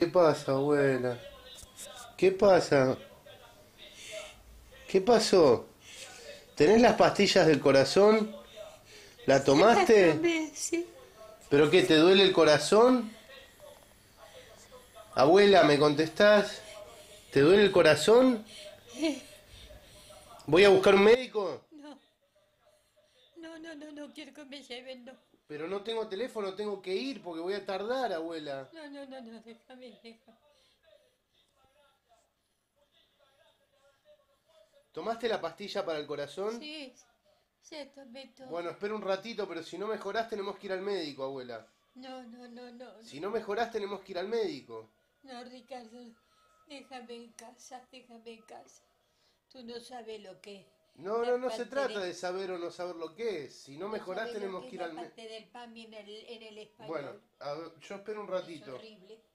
¿Qué pasa, abuela? ¿Qué pasa? ¿Qué pasó? ¿Tenés las pastillas del corazón? ¿La Las tomaste? tomé, sí. ¿Pero qué, te duele el corazón? Abuela, ¿me contestás? ¿Te duele el corazón? ¿Voy a buscar un médico? No, no quiero que me lleven, no. Pero no tengo teléfono, tengo que ir porque voy a tardar, abuela. No, déjame. ¿Tomaste la pastilla para el corazón? Sí, se tomé Bueno, todo. espera un ratito, pero si no mejorás tenemos que ir al médico, abuela. No. Si no mejorás tenemos que ir al médico. No, Ricardo, déjame en casa. Tú no sabes lo que es No, no, la no se parte trata de... de saber o no saber lo que es. Si no No mejorás sabes lo tenemos que que es ir la al médico. parte del PAMI en el Bueno, español. a ver, yo espero un Es ratito. horrible.